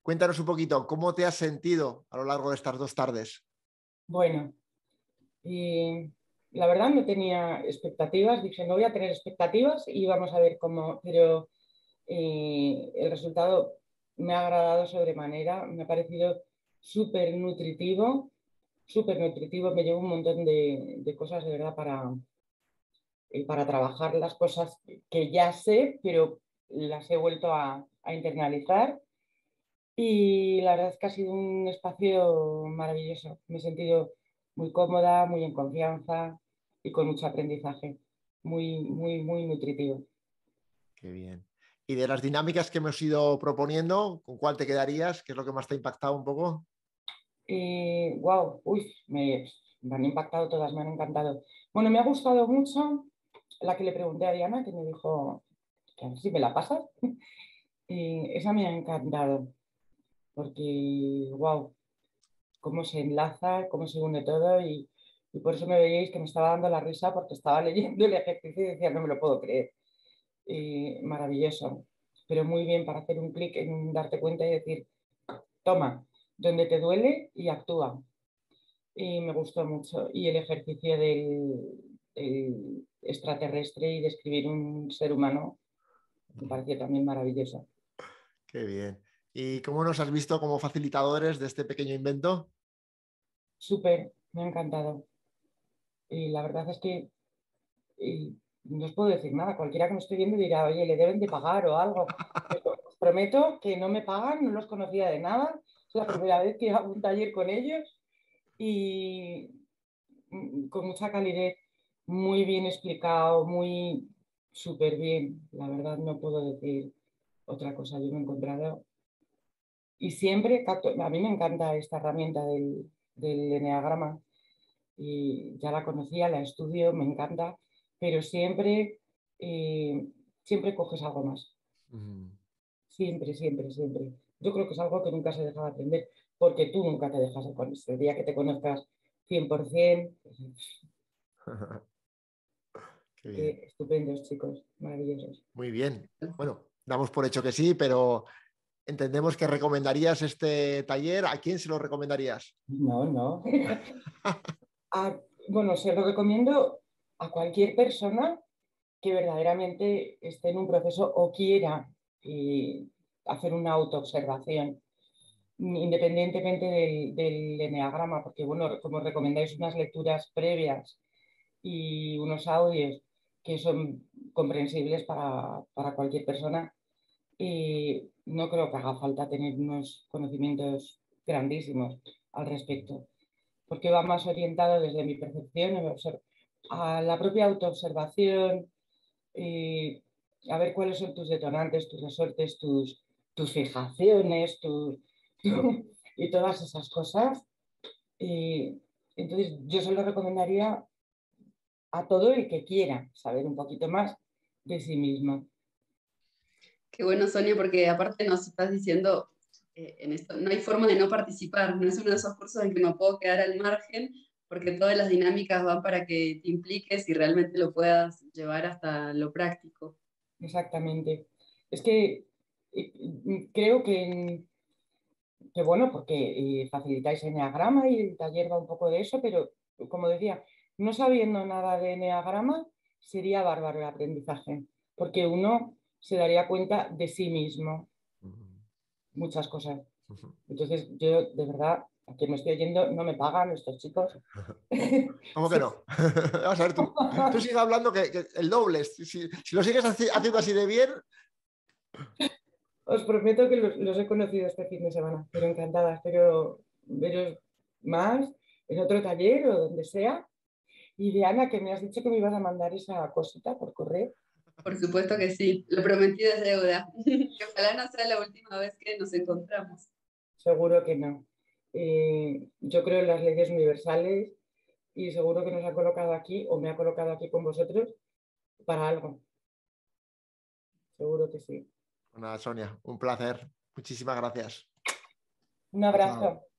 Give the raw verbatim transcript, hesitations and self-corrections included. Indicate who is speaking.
Speaker 1: Cuéntanos un poquito, ¿cómo te has sentido a lo largo de estas dos tardes?
Speaker 2: Bueno, y la verdad no tenía expectativas, dije no voy a tener expectativas y vamos a ver cómo, pero eh, el resultado me ha agradado sobremanera, me ha parecido súper nutritivo, súper nutritivo, me llevo un montón de, de cosas de verdad para, eh, para trabajar las cosas que ya sé, pero las he vuelto a, a internalizar. Y la verdad es que ha sido un espacio maravilloso. Me he sentido muy cómoda, muy en confianza y con mucho aprendizaje. Muy, muy, muy nutritivo.
Speaker 1: Qué bien. Y de las dinámicas que hemos ido proponiendo, ¿con cuál te quedarías? ¿Qué es lo que más te ha impactado un poco?
Speaker 2: Y wow, uy, me, me han impactado todas, me han encantado. Bueno, me ha gustado mucho la que le pregunté a Diana, que me dijo que a ver si me la pasas. Y esa me ha encantado, porque wow, cómo se enlaza, cómo se une todo y, y por eso me veíais que me estaba dando la risa porque estaba leyendo el ejercicio y decía, no me lo puedo creer. Y maravilloso, pero muy bien para hacer un clic en darte cuenta y decir, toma, donde te duele y actúa. Y me gustó mucho. Y el ejercicio del, del extraterrestre y describir un ser humano me pareció también maravilloso.
Speaker 1: Qué bien. ¿Y cómo nos has visto como facilitadores de este pequeño invento?
Speaker 2: Súper, me ha encantado. Y la verdad es que y no os puedo decir nada. Cualquiera que me esté viendo dirá, oye, le deben de pagar o algo. Pero os prometo que no me pagan, no los conocía de nada. Es la primera vez que hago un taller con ellos y mm, con mucha calidez, muy bien explicado, muy súper bien. La verdad no puedo decir otra cosa. Yo me he encontrado y siempre capto, a mí me encanta esta herramienta del, del eneagrama y ya la conocía, la estudio, me encanta, pero siempre, eh, siempre coges algo más.
Speaker 1: Mm.
Speaker 2: Siempre, siempre, siempre. Yo creo que es algo que nunca se deja de aprender, porque tú nunca te dejas de conocer. El día que te conozcas cien por ciento, pues,
Speaker 1: Qué
Speaker 2: que
Speaker 1: bien.
Speaker 2: estupendos, chicos, maravillosos.
Speaker 1: Muy bien. Bueno, damos por hecho que sí, pero entendemos que recomendarías este taller. ¿A quién se lo recomendarías?
Speaker 2: No, no. A- bueno, se lo recomiendo a cualquier persona que verdaderamente esté en un proceso o quiera eh, hacer una autoobservación independientemente del, del eneagrama, porque bueno, como recomendáis unas lecturas previas y unos audios que son comprensibles para, para cualquier persona, y no creo que haga falta tener unos conocimientos grandísimos al respecto, porque va más orientado desde mi percepción a la propia autoobservación, y a ver cuáles son tus detonantes, tus resortes, tus, tus fijaciones, tus, tu, y todas esas cosas. Y entonces yo se lo recomendaría a todo el que quiera saber un poquito más de sí mismo.
Speaker 3: Qué bueno, Sonia, porque aparte nos estás diciendo, eh, en esto, no hay forma de no participar, no es uno de esos cursos en que me puedo quedar al margen, porque todas las dinámicas van para que te impliques y realmente lo puedas llevar hasta lo práctico.
Speaker 2: Exactamente. Es que eh, creo que, que bueno, porque eh, facilitáis Enneagrama y el taller va un poco de eso, pero como decía, no sabiendo nada de Enneagrama sería bárbaro el aprendizaje, porque uno se daría cuenta de sí mismo, muchas cosas. Entonces, yo de verdad, a quien me estoy oyendo, no me pagan estos chicos.
Speaker 1: ¿Cómo que no? Vamos a ver, tú, tú sigues hablando que, que el doble. Si, si, si lo sigues haci- haciendo así de bien.
Speaker 2: Os prometo que los, los, he conocido este fin de semana, pero encantada. Espero veros más en otro taller o donde sea. Y Diana, que me has dicho que me ibas a mandar esa cosita por correo.
Speaker 3: Por supuesto que sí, lo prometido es deuda. Que ojalá no sea la última vez que nos encontramos.
Speaker 2: Seguro que no. Eh, yo creo en las leyes universales y seguro que nos ha colocado aquí o me ha colocado aquí con vosotros para algo. Seguro que sí.
Speaker 1: Bueno, Sonia, un placer. Muchísimas gracias.
Speaker 2: Un
Speaker 1: Chao, chao.
Speaker 2: abrazo.